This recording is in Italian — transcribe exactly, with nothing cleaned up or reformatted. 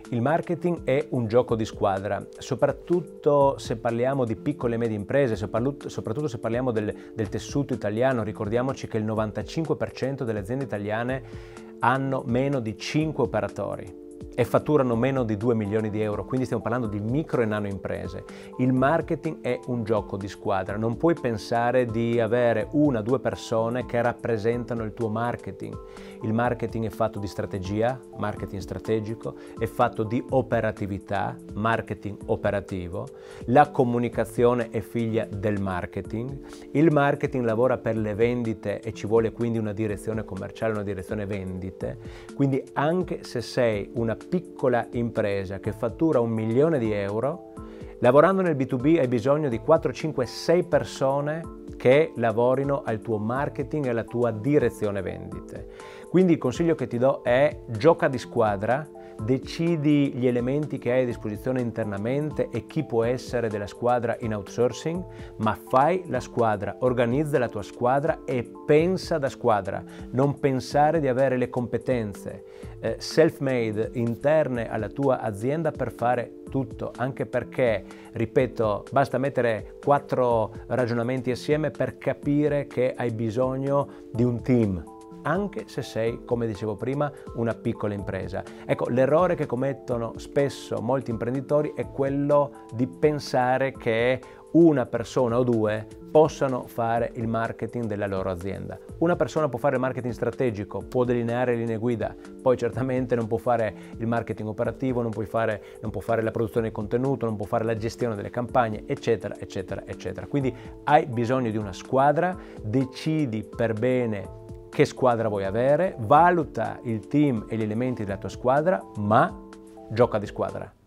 Il marketing è un gioco di squadra, soprattutto se parliamo di piccole e medie imprese, soprattutto se parliamo del, del tessuto italiano. Ricordiamoci che il novantacinque per cento delle aziende italiane hanno meno di cinque operatori e fatturano meno di due milioni di euro, quindi stiamo parlando di micro e nano imprese. Il marketing è un gioco di squadra, non puoi pensare di avere una o due persone che rappresentano il tuo marketing. Il marketing è fatto di strategia, marketing strategico, è fatto di operatività, marketing operativo, la comunicazione è figlia del marketing, il marketing lavora per le vendite e ci vuole quindi una direzione commerciale, una direzione vendite, quindi anche se sei una piccola impresa che fattura un milione di euro, lavorando nel B due B hai bisogno di quattro, cinque, sei persone che lavorino al tuo marketing e alla tua direzione vendite. Quindi il consiglio che ti do è: gioca di squadra, decidi gli elementi che hai a disposizione internamente e chi può essere della squadra in outsourcing, ma fai la squadra, organizza la tua squadra e pensa da squadra, non pensare di avere le competenze eh, self-made interne alla tua azienda per fare tutto, anche perché, ripeto, basta mettere quattro ragionamenti assieme per capire che hai bisogno di un team, anche se sei, come dicevo prima, una piccola impresa. Ecco, l'errore che commettono spesso molti imprenditori è quello di pensare che una persona o due possano fare il marketing della loro azienda. Una persona può fare il marketing strategico, può delineare linee guida, poi certamente non può fare il marketing operativo, non può fare, non può fare la produzione di contenuto, non può fare la gestione delle campagne, eccetera, eccetera, eccetera. Quindi hai bisogno di una squadra, decidi per bene che squadra vuoi avere, valuta il team e gli elementi della tua squadra, ma gioca di squadra.